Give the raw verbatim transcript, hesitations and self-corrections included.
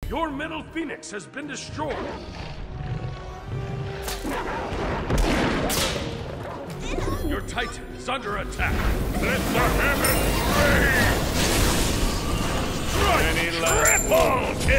Your middle phoenix has been destroyed. Your titan is under attack. Let the heavens rain! Triple kill!